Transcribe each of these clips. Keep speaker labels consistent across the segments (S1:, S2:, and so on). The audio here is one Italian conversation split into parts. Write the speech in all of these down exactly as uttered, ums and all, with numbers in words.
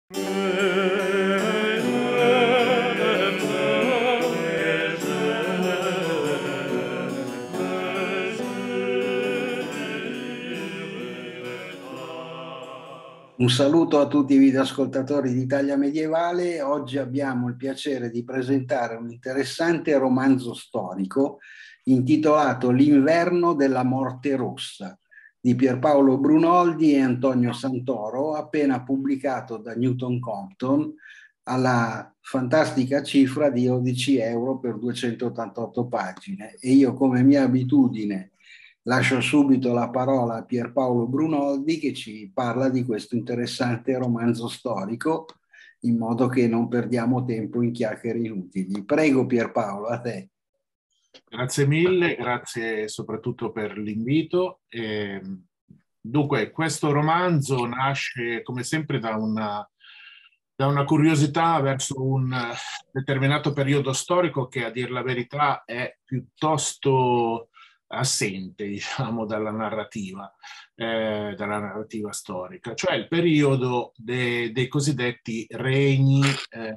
S1: Un saluto a tutti i videoascoltatori di Italia Medievale. Oggi abbiamo il piacere di presentare un interessante romanzo storico intitolato L'inverno della morte rossa di Pierpaolo Brunoldi e Antonio Santoro, appena pubblicato da Newton Compton alla fantastica cifra di dodici euro per duecentottantotto pagine. E io, come mia abitudine, lascio subito la parola a Pierpaolo Brunoldi che ci parla di questo interessante romanzo storico, in modo che non perdiamo tempo in chiacchiere inutili. Prego Pierpaolo, a te.
S2: Grazie mille, grazie soprattutto per l'invito. Eh, dunque, questo romanzo nasce come sempre da una, da una curiosità verso un determinato periodo storico che, a dir la verità, è piuttosto assente, diciamo, dalla narrativa, eh, dalla narrativa storica, cioè il periodo de, dei cosiddetti regni eh,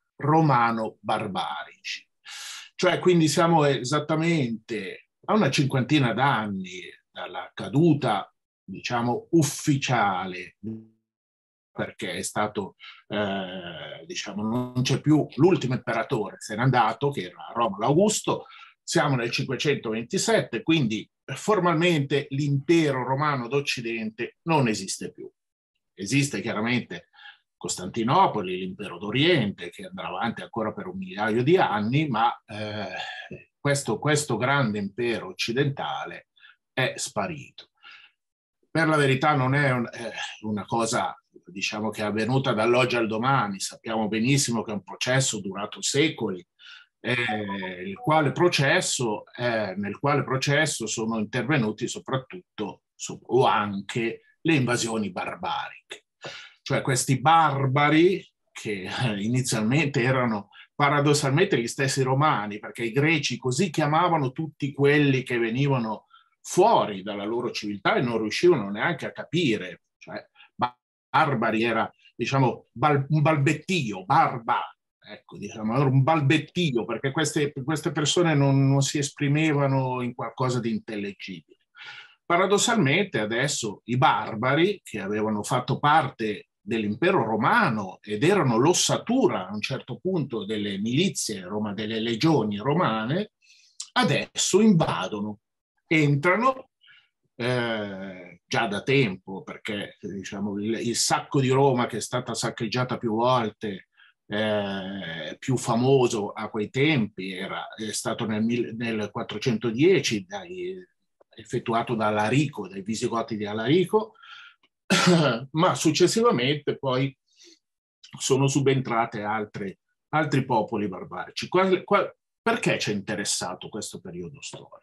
S2: romano-barbarici. Cioè, quindi siamo esattamente a una cinquantina d'anni dalla caduta, diciamo, ufficiale, perché è stato, eh, diciamo, non c'è più l'ultimo imperatore, se n'è andato, che era Romolo Augusto. Siamo nel cinquecentoventisette, quindi formalmente l'impero romano d'Occidente non esiste più. Esiste chiaramente Costantinopoli, l'impero d'Oriente, che andrà avanti ancora per un migliaio di anni, ma eh, questo, questo grande impero occidentale è sparito. Per la verità non è un, eh, una cosa, diciamo, che è avvenuta dall'oggi al domani. Sappiamo benissimo che è un processo durato secoli, eh, il quale processo, eh, nel quale processo sono intervenuti soprattutto so, o anche le invasioni barbariche. Cioè questi barbari che eh, inizialmente erano paradossalmente gli stessi romani, perché i greci così chiamavano tutti quelli che venivano fuori dalla loro civiltà e non riuscivano neanche a capire. Cioè, barbari era, diciamo, bal- un balbettio, barba, ecco, diciamo, era un balbettio, perché queste, queste persone non, non si esprimevano in qualcosa di intellegibile. Paradossalmente adesso i barbari, che avevano fatto parte dell'impero romano ed erano l'ossatura a un certo punto delle milizie, Roma, delle legioni romane, adesso invadono, entrano eh, già da tempo, perché diciamo, il, il sacco di Roma, che è stata saccheggiata più volte, eh, più famoso a quei tempi, era, è stato nel, nel quattrocentodieci, dai, effettuato da Alarico, dai Visigoti di Alarico, ma successivamente poi sono subentrate altre, altri popoli barbarici. Qual, qual, perché ci è interessato questo periodo storico?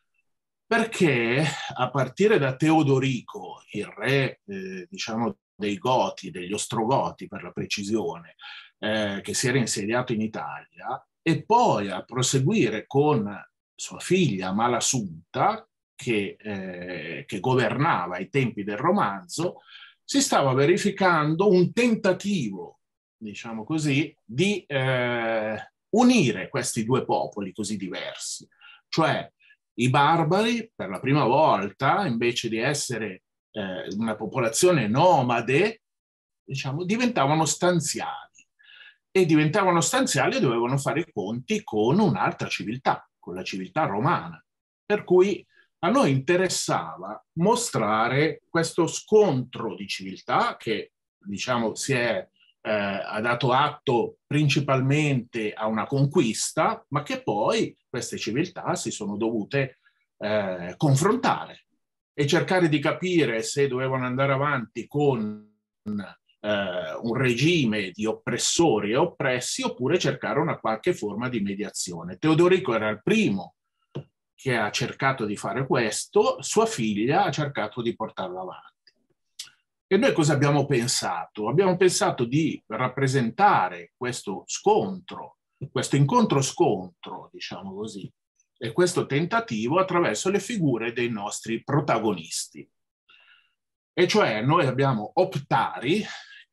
S2: Perché a partire da Teodorico, il re, eh, diciamo, dei Goti, degli Ostrogoti per la precisione, eh, che si era insediato in Italia, e poi a proseguire con sua figlia Malasunta, che, eh, che governava ai tempi del romanzo, si stava verificando un tentativo, diciamo così, di eh, unire questi due popoli così diversi. Cioè i barbari, per la prima volta, invece di essere eh, una popolazione nomade, diciamo, diventavano stanziali. E diventavano stanziali e dovevano fare i conti con un'altra civiltà, con la civiltà romana. Per cui a noi interessava mostrare questo scontro di civiltà che, diciamo, si è, eh, ha dato atto principalmente a una conquista, ma che poi queste civiltà si sono dovute eh, confrontare e cercare di capire se dovevano andare avanti con eh, un regime di oppressori e oppressi oppure cercare una qualche forma di mediazione. Teodorico era il primo che ha cercato di fare questo, sua figlia ha cercato di portarlo avanti. E noi cosa abbiamo pensato? Abbiamo pensato di rappresentare questo scontro, questo incontro-scontro, diciamo così, e questo tentativo attraverso le figure dei nostri protagonisti. E cioè noi abbiamo Optari,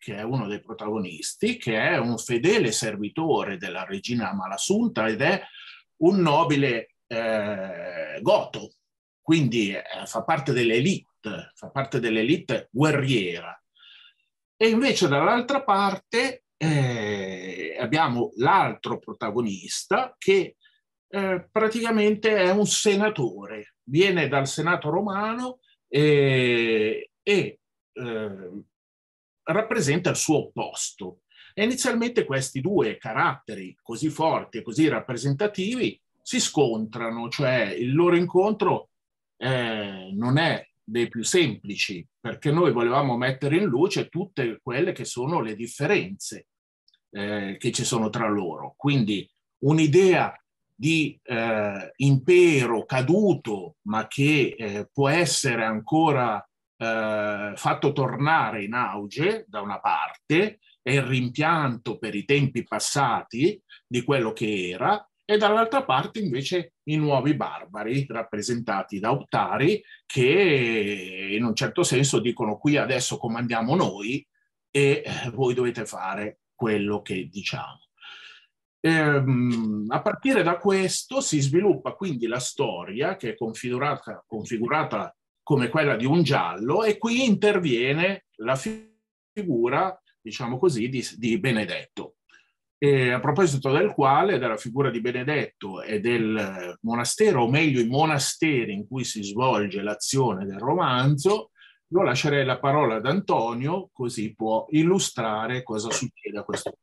S2: che è uno dei protagonisti, che è un fedele servitore della regina Amalasuntha ed è un nobile eh, goto, quindi eh, fa parte dell'elite, fa parte dell'elite guerriera. E invece dall'altra parte eh, abbiamo l'altro protagonista che eh, praticamente è un senatore, viene dal Senato romano e, e eh, rappresenta il suo opposto. E inizialmente questi due caratteri così forti e così rappresentativi si scontrano, cioè il loro incontro eh, non è dei più semplici, perché noi volevamo mettere in luce tutte quelle che sono le differenze eh, che ci sono tra loro. Quindi un'idea di eh, impero caduto, ma che eh, può essere ancora eh, fatto tornare in auge da una parte, è il rimpianto per i tempi passati di quello che era, e dall'altra parte invece i nuovi barbari rappresentati da Optari che in un certo senso dicono: qui adesso comandiamo noi e voi dovete fare quello che diciamo. Ehm, a partire da questo si sviluppa quindi la storia, che è configurata, configurata come quella di un giallo, e qui interviene la figura, diciamo così, di, di Benedetto. E a proposito del quale, della figura di Benedetto e del monastero, o meglio i monasteri in cui si svolge l'azione del romanzo, io lascerei la parola ad Antonio, così può illustrare cosa succede a questo punto.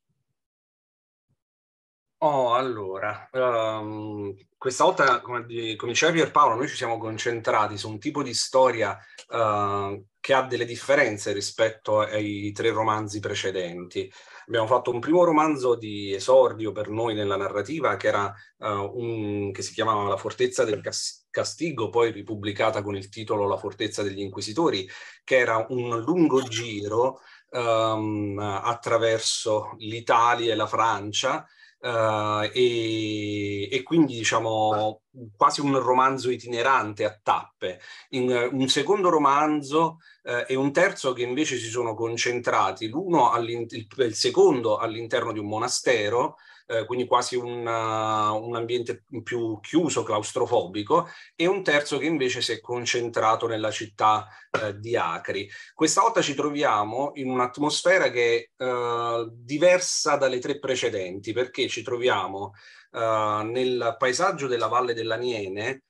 S3: Oh, allora, um, questa volta, come, come diceva Pierpaolo, noi ci siamo concentrati su un tipo di storia uh, che ha delle differenze rispetto ai tre romanzi precedenti. Abbiamo fatto un primo romanzo di esordio per noi nella narrativa, che era uh, un, che si chiamava La fortezza del Castigo, poi ripubblicata con il titolo La fortezza degli Inquisitori, che era un lungo giro um, attraverso l'Italia e la Francia. Uh, e, e quindi diciamo quasi un romanzo itinerante a tappe. In, uh, un secondo romanzo uh, e un terzo che invece si sono concentrati, l'uno il, il secondo all'interno di un monastero, uh, quindi quasi un, uh, un ambiente più chiuso, claustrofobico, e un terzo che invece si è concentrato nella città uh, di Acri. Questa volta ci troviamo in un'atmosfera che è uh, diversa dalle tre precedenti, perché ci troviamo uh, nel paesaggio della Valle dell'Aniene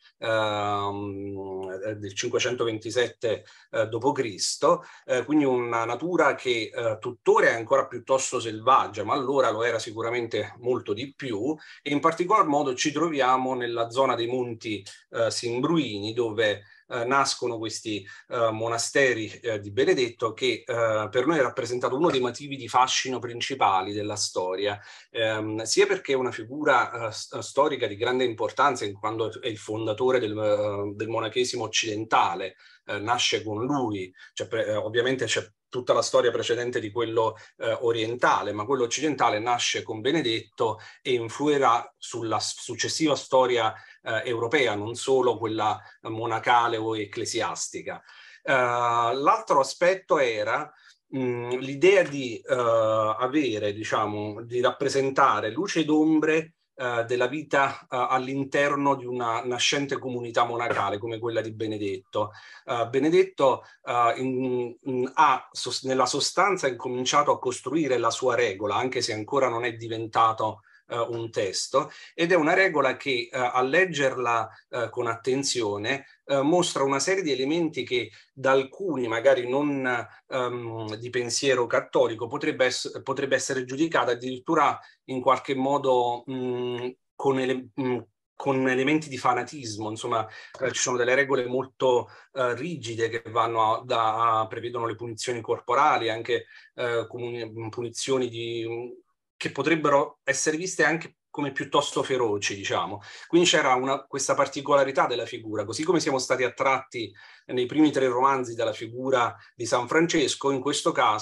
S3: uh, del cinquecentoventisette uh, dopo Cristo, uh, quindi una natura che uh, tuttora è ancora piuttosto selvaggia, ma allora lo era sicuramente molto di più, e in particolar modo ci troviamo nella zona dei Monti uh, Simbruini, dove Uh, nascono questi uh, monasteri uh, di Benedetto, che uh, per noi è rappresentato uno dei motivi di fascino principali della storia, um, sia perché è una figura uh, storica di grande importanza, in quanto è il fondatore del, uh, del monachesimo occidentale, uh, nasce con lui, cioè, pre- uh, ovviamente c'è tutta la storia precedente di quello eh, orientale, ma quello occidentale nasce con Benedetto e influirà sulla successiva storia eh, europea, non solo quella monacale o ecclesiastica. Uh, l'altro aspetto era l'idea di uh, avere, diciamo, di rappresentare luce ed ombre Uh, della vita uh, all'interno di una nascente comunità monacale come quella di Benedetto. Uh, Benedetto uh, in, in, ha sos- nella sostanza incominciato a costruire la sua regola, anche se ancora non è diventato uh, un testo, ed è una regola che uh, a leggerla uh, con attenzione uh, mostra una serie di elementi che da alcuni, magari non um, di pensiero cattolico, potrebbe, ess- potrebbe essere giudicata addirittura in qualche modo mh, con, ele- mh, con elementi di fanatismo. Insomma, eh, ci sono delle regole molto eh, rigide che vanno a, da, a, prevedono le punizioni corporali, anche eh, punizioni di, che potrebbero essere viste anche come piuttosto feroci, diciamo. Quindi c'era una, questa particolarità della figura, così come siamo stati attratti nei primi tre romanzi dalla figura di San Francesco, in questo caso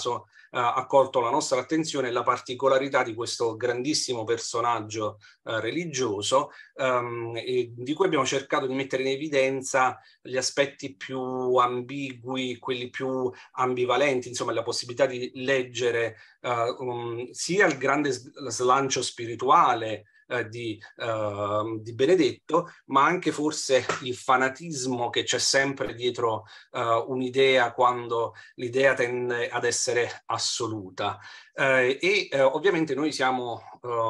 S3: ha colto la nostra attenzione è la particolarità di questo grandissimo personaggio uh, religioso, um, e di cui abbiamo cercato di mettere in evidenza gli aspetti più ambigui, quelli più ambivalenti, insomma la possibilità di leggere uh, um, sia il grande slancio spirituale Uh, di, uh, di Benedetto, ma anche forse il fanatismo che c'è sempre dietro uh, un'idea quando l'idea tende ad essere assoluta. Uh, e uh, ovviamente noi siamo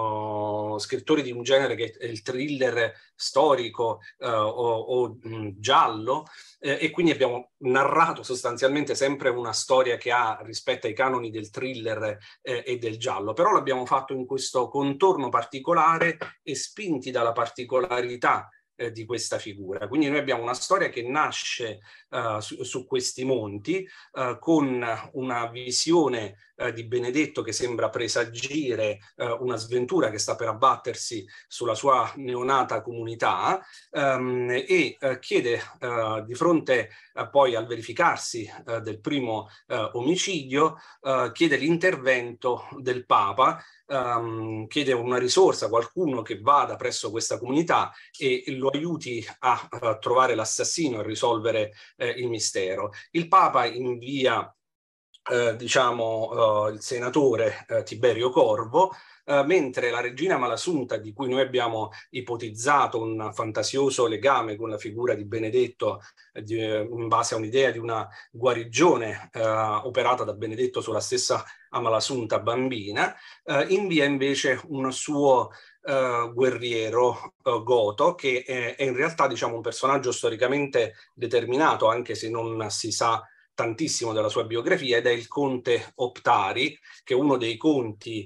S3: uh, scrittori di un genere che è il thriller storico uh, o, o mh, giallo, eh, e quindi abbiamo narrato sostanzialmente sempre una storia che ha rispetto ai canoni del thriller eh, e del giallo, però l'abbiamo fatto in questo contorno particolare e spinti dalla particolarità eh, di questa figura. Quindi noi abbiamo una storia che nasce uh, su, su questi monti uh, con una visione uh, di Benedetto che sembra presagire uh, una sventura che sta per abbattersi sulla sua neonata comunità, um, e uh, chiede uh, di fronte uh, poi al verificarsi uh, del primo uh, omicidio, uh, chiede l'intervento del Papa. Um, chiede una risorsa, qualcuno che vada presso questa comunità e lo aiuti a, a trovare l'assassino e risolvere eh, il mistero. Il Papa invia eh, diciamo eh, il senatore eh, Tiberio Corvo, Uh, mentre la regina Malasunta, di cui noi abbiamo ipotizzato un fantasioso legame con la figura di Benedetto eh, di, in base a un'idea di una guarigione uh, operata da Benedetto sulla stessa Amalasunta bambina, uh, invia invece un suo uh, guerriero uh, goto, che è, è in realtà diciamo un personaggio storicamente determinato, anche se non si sa tantissimo della sua biografia, ed è il conte Optari, che è uno dei conti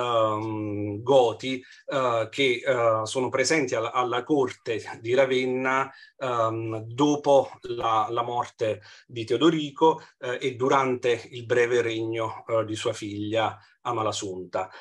S3: um, goti uh, che uh, sono presenti alla, alla corte di Ravenna um, dopo la, la morte di Teodorico uh, e durante il breve regno uh, di sua figlia Amalasunta.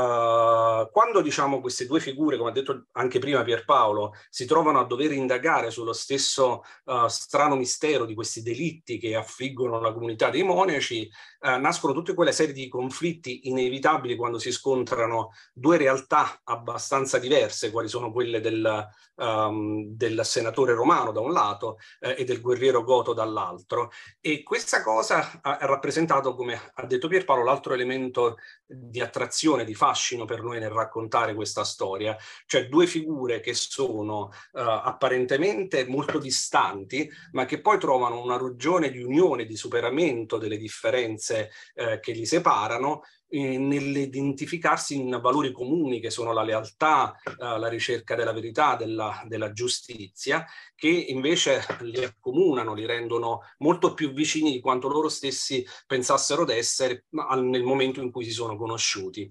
S3: Uh, quando diciamo queste due figure, come ha detto anche prima Pierpaolo, si trovano a dover indagare sullo stesso uh, strano mistero di questi delitti che affliggono la comunità dei monaci, uh, nascono tutte quelle serie di conflitti inevitabili quando si scontrano due realtà abbastanza diverse, quali sono quelle del, um, del senatore romano da un lato eh, e del guerriero goto dall'altro. E questa cosa ha rappresentato, come ha detto Pierpaolo, l'altro elemento di attrazione, di fascino per noi nel raccontare questa storia, cioè due figure che sono uh, apparentemente molto distanti, ma che poi trovano una ragione di unione, di superamento delle differenze uh, che li separano, eh, nell'identificarsi in valori comuni che sono la lealtà, uh, la ricerca della verità, della, della giustizia, che invece li accomunano, li rendono molto più vicini di quanto loro stessi pensassero d'essere nel momento in cui si sono conosciuti.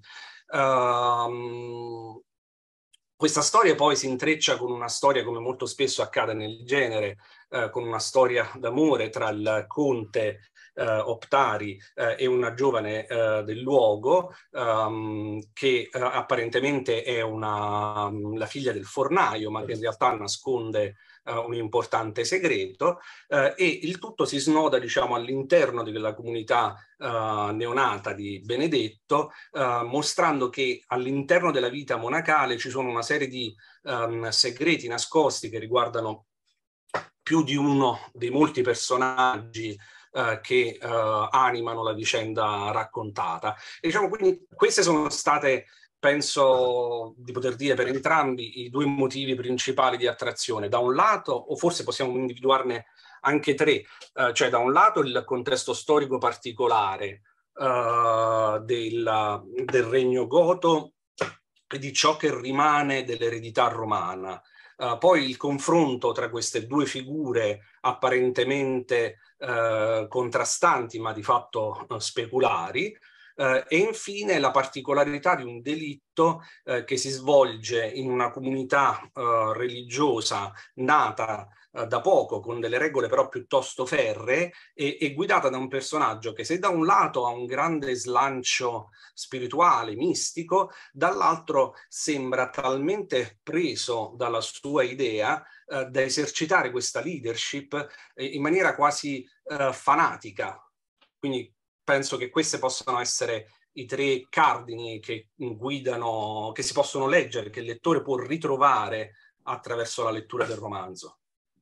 S3: Uh, questa storia poi si intreccia con una storia, come molto spesso accade nel genere, uh, con una storia d'amore tra il conte Uh, Optari uh, e una giovane uh, del luogo um, che uh, apparentemente è una, um, la figlia del fornaio, ma che in realtà nasconde uh, un importante segreto, uh, e il tutto si snoda, diciamo, all'interno della comunità uh, neonata di Benedetto, uh, mostrando che all'interno della vita monacale ci sono una serie di um, segreti nascosti che riguardano più di uno dei molti personaggi Uh, che uh, animano la vicenda raccontata. E diciamo quindi queste sono state, penso di poter dire per entrambi, i due motivi principali di attrazione. Da un lato, o forse possiamo individuarne anche tre, uh, cioè da un lato il contesto storico particolare uh, del, del regno goto e di ciò che rimane dell'eredità romana. Uh, poi il confronto tra queste due figure apparentemente uh, contrastanti ma di fatto uh, speculari, uh, e infine la particolarità di un delitto uh, che si svolge in una comunità uh, religiosa nata uh, da poco, con delle regole però piuttosto ferree, e, e guidata da un personaggio che, se da un lato ha un grande slancio spirituale, mistico, dall'altro sembra talmente preso dalla sua idea eh, da esercitare questa leadership eh, in maniera quasi eh, fanatica. Quindi penso che queste possano essere i tre cardini che guidano, che si possono leggere, che il lettore può ritrovare attraverso la lettura del romanzo.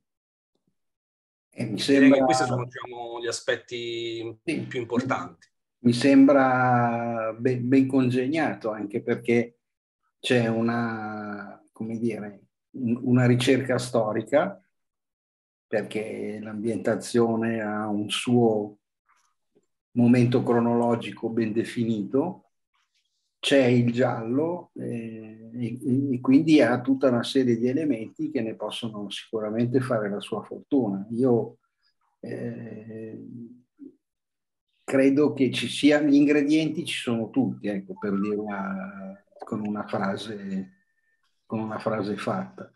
S1: E mi
S3: Direi
S1: sembra,
S3: che questi sono, diciamo, gli aspetti
S1: sì,
S3: più importanti.
S1: mi sembra ben, ben congegnato, anche perché c'è una, come dire, un- una ricerca storica, perché l'ambientazione ha un suo momento cronologico ben definito, c'è il giallo eh, e, e quindi ha tutta una serie di elementi che ne possono sicuramente fare la sua fortuna. Io eh, credo che ci sia, gli ingredienti ci sono tutti, ecco, per dirla con una frase, con una frase fatta.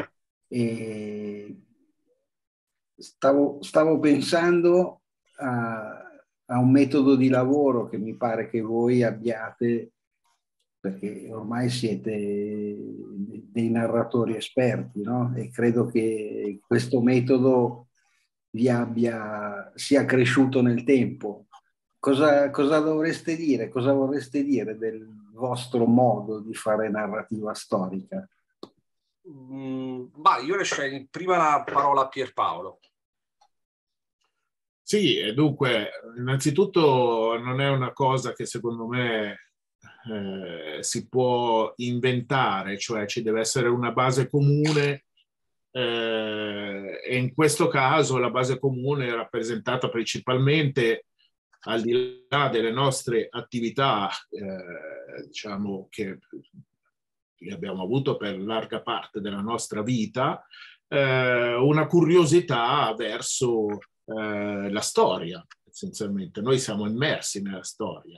S1: E stavo, stavo pensando a, a un metodo di lavoro che mi pare che voi abbiate, perché ormai siete dei narratori esperti, no? E credo che questo metodo vi abbia, sia cresciuto nel tempo. Cosa, cosa dovreste dire? Cosa vorreste dire del vostro modo di fare narrativa storica?
S3: Mm, bah, io lascerei prima la parola a Pierpaolo.
S2: Sì, e dunque, innanzitutto non è una cosa che secondo me eh, si può inventare, cioè ci deve essere una base comune eh, e in questo caso la base comune è rappresentata principalmente, al di là delle nostre attività, eh, diciamo che, che abbiamo avuto per larga parte della nostra vita, eh, una curiosità verso eh, la storia, essenzialmente. Noi siamo immersi nella storia.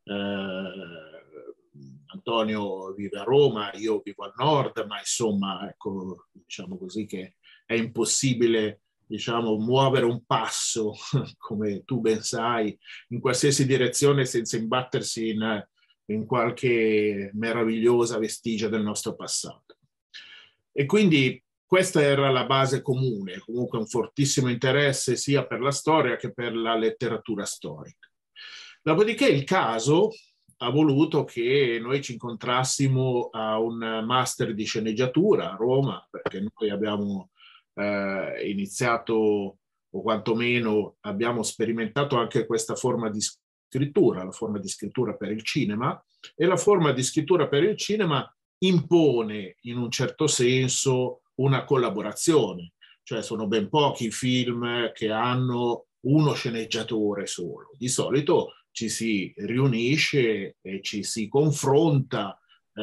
S2: Eh, Antonio vive a Roma, io vivo al nord, ma insomma, ecco, diciamo così che è impossibile, diciamo, muovere un passo, come tu ben sai, in qualsiasi direzione senza imbattersi in, in qualche meravigliosa vestigia del nostro passato. E quindi questa era la base comune, comunque un fortissimo interesse sia per la storia che per la letteratura storica. Dopodiché il caso ha voluto che noi ci incontrassimo a un master di sceneggiatura a Roma, perché noi abbiamo eh, iniziato, o quantomeno abbiamo sperimentato anche questa forma di scrittura, la forma di scrittura per il cinema, e la forma di scrittura per il cinema impone in un certo senso una collaborazione, cioè sono ben pochi i film che hanno uno sceneggiatore solo. Di solito ci si riunisce e ci si confronta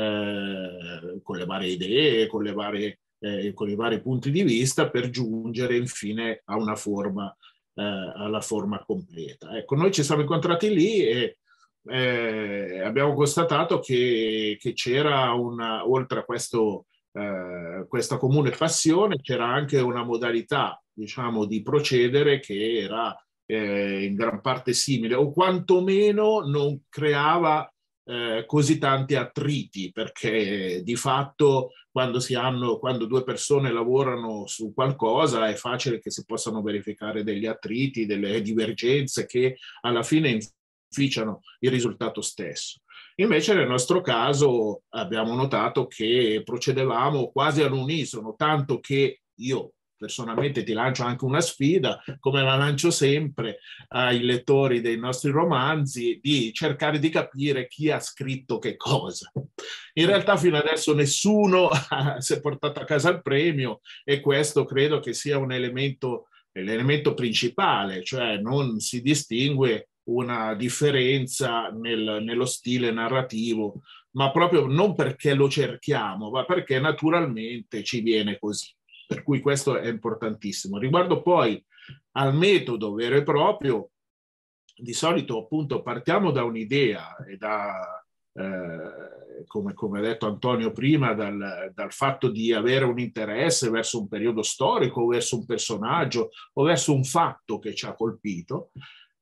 S2: eh, con le varie idee, con, le varie, eh, con i vari punti di vista per giungere infine a una forma, eh, alla forma completa. Ecco, noi ci siamo incontrati lì e eh, abbiamo constatato che, che c'era una, oltre a questo, eh, questa comune passione, c'era anche una modalità, diciamo, di procedere che era eh, in gran parte simile, o quantomeno non creava eh, così tanti attriti, perché di fatto quando, si hanno, quando due persone lavorano su qualcosa è facile che si possano verificare degli attriti, delle divergenze che alla fine inficiano il risultato stesso. Invece nel nostro caso abbiamo notato che procedevamo quasi all'unisono, tanto che io personalmente ti lancio anche una sfida, come la lancio sempre ai lettori dei nostri romanzi, di cercare di capire chi ha scritto che cosa. In realtà fino adesso nessuno si è portato a casa il premio e questo credo che sia un elemento, l'elemento principale, cioè non si distingue una differenza nel, nello stile narrativo, ma proprio non perché lo cerchiamo, ma perché naturalmente ci viene così. Per cui questo è importantissimo. Riguardo poi al metodo vero e proprio, di solito appunto partiamo da un'idea e da, eh, come, come ha detto Antonio prima, dal, dal fatto di avere un interesse verso un periodo storico, o verso un personaggio o verso un fatto che ci ha colpito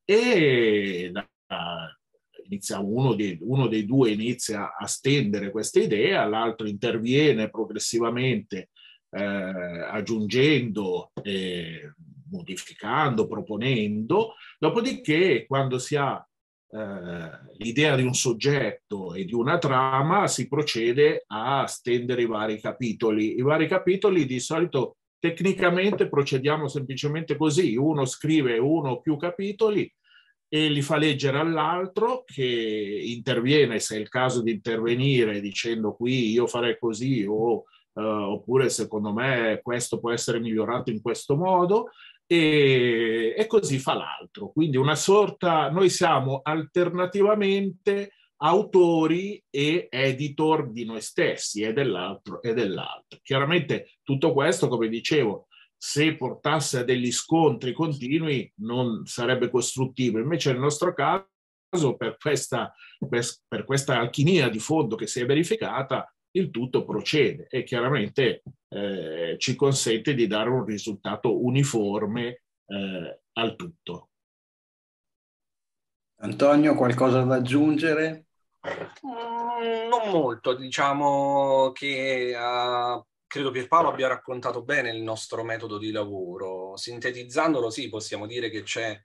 S2: e da, inizia uno, di, uno dei due inizia a stendere questa idea, l'altro interviene progressivamente eh, aggiungendo, eh, modificando, proponendo, dopodiché quando si ha eh, l'idea di un soggetto e di una trama, si procede a stendere i vari capitoli. I vari capitoli di solito tecnicamente procediamo semplicemente così: uno scrive uno o più capitoli e li fa leggere all'altro, che interviene se è il caso di intervenire dicendo qui io farei così, o, eh, oppure secondo me questo può essere migliorato in questo modo, e, e così fa l'altro. Quindi una sorta, noi siamo alternativamente autori e editor di noi stessi e dell'altro e dell'altro. Chiaramente tutto questo, come dicevo, se portasse a degli scontri continui non sarebbe costruttivo. Invece nel nostro caso, per questa, per questa alchimia di fondo che si è verificata, il tutto procede e chiaramente eh, ci consente di dare un risultato uniforme eh, al tutto.
S1: Antonio, qualcosa da aggiungere?
S3: Mm, non molto, diciamo che uh, credo Pierpaolo abbia raccontato bene il nostro metodo di lavoro. Sintetizzandolo, sì, possiamo dire che c'è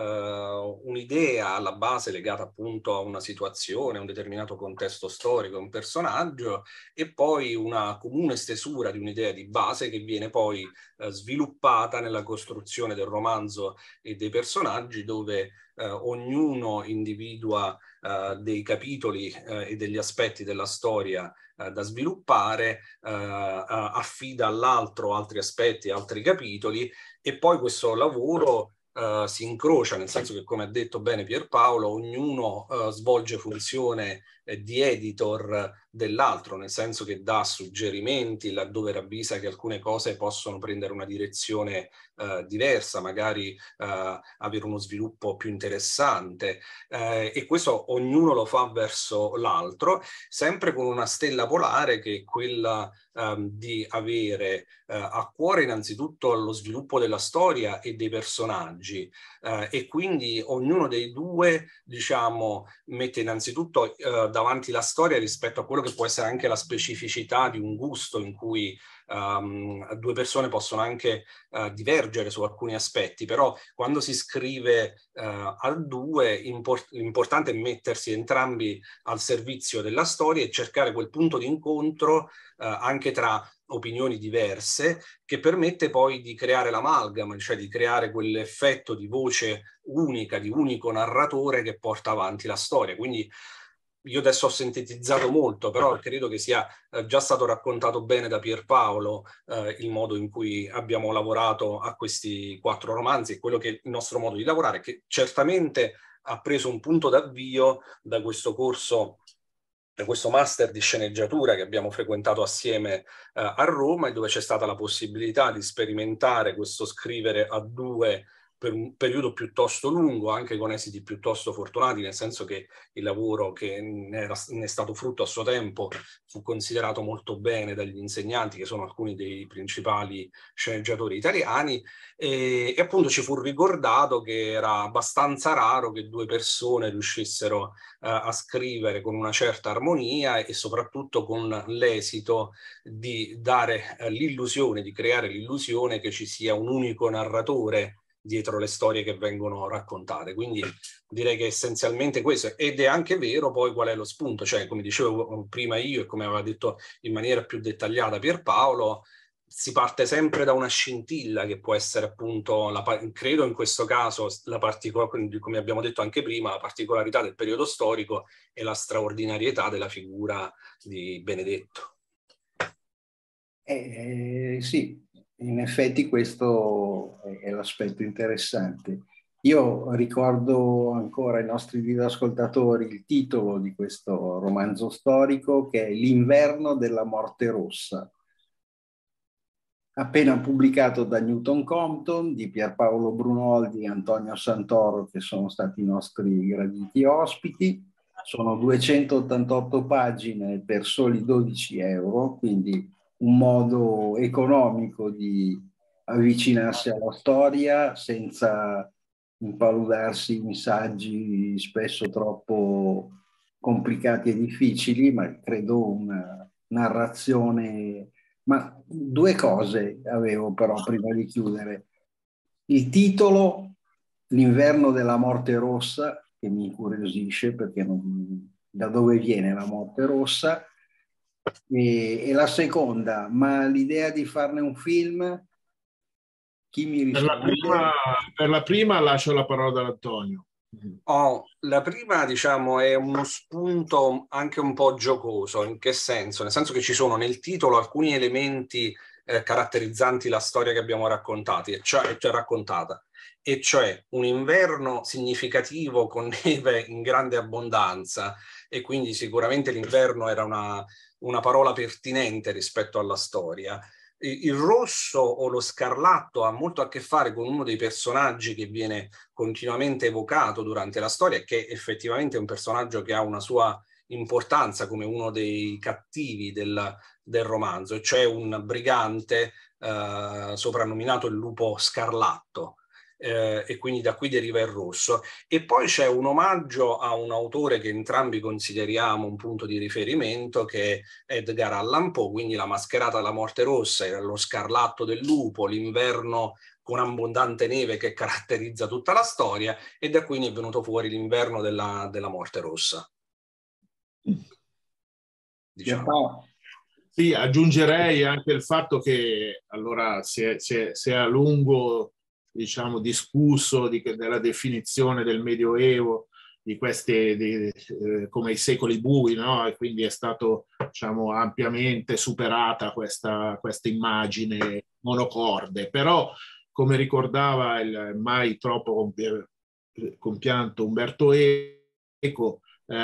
S3: uh, un'idea alla base legata appunto a una situazione, a un determinato contesto storico, a un personaggio, e poi una comune stesura di un'idea di base che viene poi uh, sviluppata nella costruzione del romanzo e dei personaggi, dove uh, ognuno individua Uh, dei capitoli uh, e degli aspetti della storia uh, da sviluppare, uh, uh, affida all'altro altri aspetti, altri capitoli, e poi questo lavoro uh, si incrocia, nel senso che, come ha detto bene Pierpaolo, ognuno uh, svolge funzione eh, di editor dell'altro, nel senso che dà suggerimenti laddove ravvisa che alcune cose possono prendere una direzione uh, diversa, magari uh, avere uno sviluppo più interessante, eh, e questo ognuno lo fa verso l'altro, sempre con una stella polare che è quella um, di avere uh, a cuore innanzitutto lo sviluppo della storia e dei personaggi, uh, e quindi ognuno dei due, diciamo, mette innanzitutto uh, davanti la storia rispetto a quello che può essere anche la specificità di un gusto, in cui um, due persone possono anche uh, divergere su alcuni aspetti, però quando si scrive uh, a due, import- l'importante è mettersi entrambi al servizio della storia e cercare quel punto di incontro uh, anche tra opinioni diverse, che permette poi di creare l'amalgama, cioè di creare quell'effetto di voce unica, di unico narratore che porta avanti la storia. Quindi io adesso ho sintetizzato molto, però credo che sia eh, già stato raccontato bene da Pierpaolo eh, il modo in cui abbiamo lavorato a questi quattro romanzi e quello che è il nostro modo di lavorare, che certamente ha preso un punto d'avvio da questo corso, da questo master di sceneggiatura che abbiamo frequentato assieme eh, a Roma, e dove c'è stata la possibilità di sperimentare questo scrivere a due per un periodo piuttosto lungo, anche con esiti piuttosto fortunati, nel senso che il lavoro che ne, era, ne è stato frutto a suo tempo fu considerato molto bene dagli insegnanti, che sono alcuni dei principali sceneggiatori italiani, e, e appunto ci fu ricordato che era abbastanza raro che due persone riuscissero uh, a scrivere con una certa armonia e soprattutto con l'esito di dare uh, l'illusione, di creare l'illusione che ci sia un unico narratore dietro le storie che vengono raccontate. Quindi direi che essenzialmente questo, ed è anche vero poi qual è lo spunto, cioè come dicevo prima io e come aveva detto in maniera più dettagliata Pierpaolo, si parte sempre da una scintilla che può essere appunto, la, credo in questo caso, la particolarità, come abbiamo detto anche prima, la particolarità del periodo storico e la straordinarietà della figura di Benedetto.
S1: Eh, sì, in effetti questo è l'aspetto interessante. Io ricordo ancora ai nostri videoascoltatori il titolo di questo romanzo storico, che è L'inverno della morte rossa, appena pubblicato da Newton Compton, di Pierpaolo Brunoldi e Antonio Santoro, che sono stati i nostri graditi ospiti. Sono duecentottantotto pagine per soli dodici euro, quindi un modo economico di avvicinarsi alla storia senza impaludarsi in saggi spesso troppo complicati e difficili, ma credo una narrazione. Ma due cose avevo però prima di chiudere. Il titolo, L'inverno della morte rossa, che mi incuriosisce, perché non, da dove viene la morte rossa. E, e la seconda, ma l'idea di farne un film, chi mi
S2: Per la
S1: risponde?
S2: prima, per la prima lascio la parola ad Antonio.
S3: Oh, la prima, diciamo, è uno spunto anche un po' giocoso. In che senso? Nel senso che ci sono nel titolo alcuni elementi eh, caratterizzanti la storia che abbiamo raccontati, e cioè, cioè raccontata, e cioè un inverno significativo con neve in grande abbondanza, e quindi sicuramente l'inverno era una, una parola pertinente rispetto alla storia. Il rosso o lo scarlatto ha molto a che fare con uno dei personaggi che viene continuamente evocato durante la storia, che effettivamente è un personaggio che ha una sua importanza come uno dei cattivi del, del romanzo, cioè un brigante eh, soprannominato il lupo scarlatto. Eh, e quindi da qui deriva il rosso. E poi c'è un omaggio a un autore che entrambi consideriamo un punto di riferimento, che è Edgar Allan Poe, quindi La mascherata della morte rossa, lo scarlatto del lupo, l'inverno con abbondante neve che caratterizza tutta la storia, e da qui ne è venuto fuori l'inverno della, della morte rossa. Diciamo.
S2: Sì, aggiungerei anche il fatto che allora si è, si è, si è a lungo, diciamo, discusso di, della definizione del Medioevo, di queste di, eh, come i secoli bui, no? E quindi è stato, diciamo, ampiamente superata questa, questa immagine monocorde. Però, come ricordava il mai troppo compianto Umberto Eco,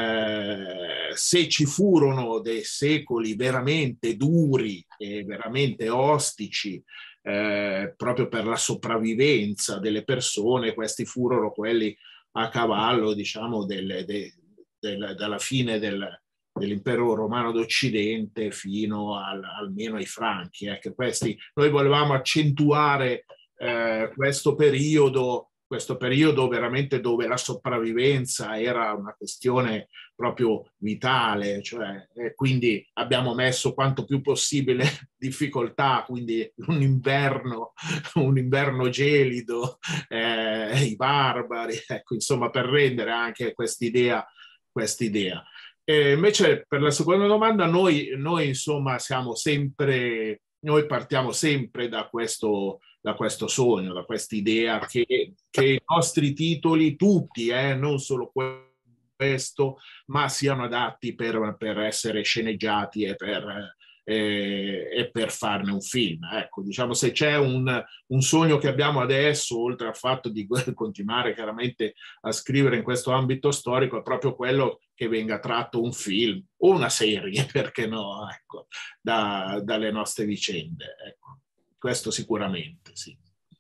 S2: Eh, se ci furono dei secoli veramente duri e veramente ostici eh, proprio per la sopravvivenza delle persone, questi furono quelli a cavallo, diciamo, del, de, del, dalla fine del, dell'impero romano d'Occidente fino al, almeno ai Franchi. Ecco, questi, noi volevamo accentuare eh, questo periodo questo periodo veramente dove la sopravvivenza era una questione proprio vitale, cioè, e quindi abbiamo messo quanto più possibile difficoltà, quindi un inverno, un inverno gelido, eh, i barbari, ecco, insomma, per rendere anche quest'idea, quest'idea. E invece per la seconda domanda, noi, noi insomma siamo sempre, noi partiamo sempre da questo da questo sogno, da questa idea che, che i nostri titoli, tutti, eh, non solo questo, ma siano adatti per, per essere sceneggiati e per, eh, e per farne un film. Ecco, diciamo, se c'è un, un sogno che abbiamo adesso, oltre al fatto di continuare chiaramente a scrivere in questo ambito storico, è proprio quello che venga tratto un film o una serie, perché no, ecco, da, dalle nostre vicende. Ecco. Questo sicuramente, sì.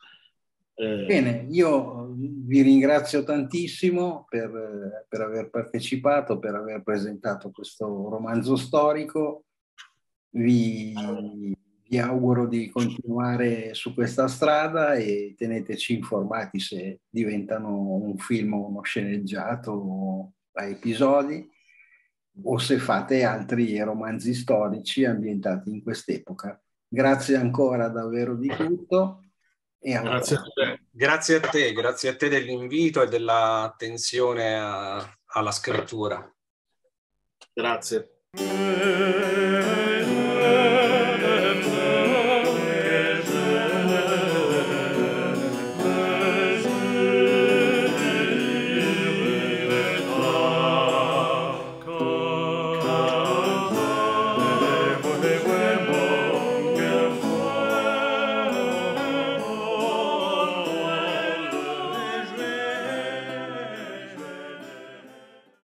S1: Eh... Bene, io vi ringrazio tantissimo per, per aver partecipato, per aver presentato questo romanzo storico. Vi, vi auguro di continuare su questa strada e teneteci informati se diventano un film o uno sceneggiato a episodi, o se fate altri romanzi storici ambientati in quest'epoca. Grazie ancora davvero di tutto. E
S2: grazie a te.
S3: Grazie a te, grazie a te dell'invito e dell'attenzione a, alla scrittura.
S2: Grazie.